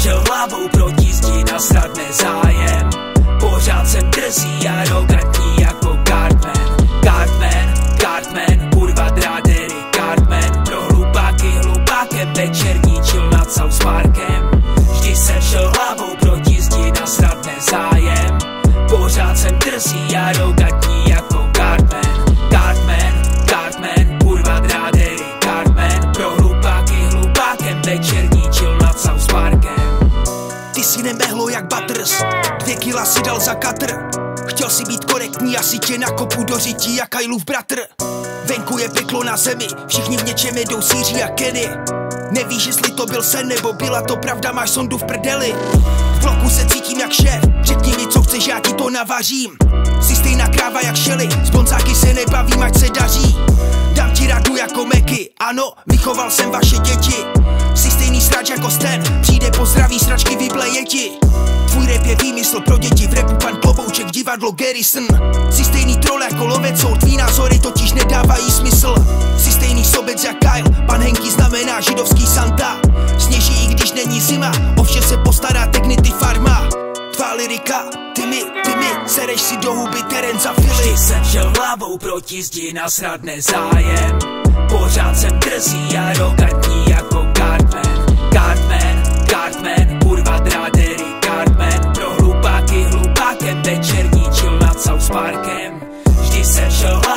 šel hlavou proti zdi, nasrat nezájem. Pořád jsem drzý, arrogantní jako Cartman. Cartman, kurva drádery, Cartman. Pro hlupáky hlupákem večerní chill nad South Parkem. Vždy jsem šel hlavou proti zdi, nasrat nezájem. Pořád jsem drzý, arrogantní jako Cartman. Kurva drádery, Cartman. Pro hlupáky hlupákem večerní chill nad South Parkem. Ty si nemehlo jak Butters, 2 kila si dal za katr. Chtěl si být korektní, asi tě nakopu do řití jak Kylův bratr. Venku je peklo na zemi, všichni v něčem jedou síří a Kenny. Nevíš, jestli to byl sen, nebo byla to pravda, máš sondu v prdeli. V bloku se cítím jak šéf, řekni mi, co chceš, já ti to navařím. Jsi stejná kráva jak Shelly, s bonzáky se nebavím, ať se daří. Dám ti radu jako Meky, ano, vychoval jsem vaše děti. Jsi stejný srač jako Stan, přijde po zdraví, sračky vybleje ti. Tvůj rap je výmysl pro děti, v rapu pan Klobouček, divadlo Garrison. Jsi stejný troll jako Lovecou, tvý názory totiž nedávají smysl. Jsi stejný sobec jak Kyle, pan Henky znamená židovský Santa. Sněží i když není zima, o vše se postará Technity Farma. Tvá lyrika, ty mi, sereš si do huby Terenza Philly. Vždy jsem šel hlavou proti zdi, nasrat nezájem. Pořád jsem drzý, arrogantní jako Cartman. Kurva drádery, Cartman. Pro hlupáky hlupákem večerní chill nad South Parkem. Vždy jsem šel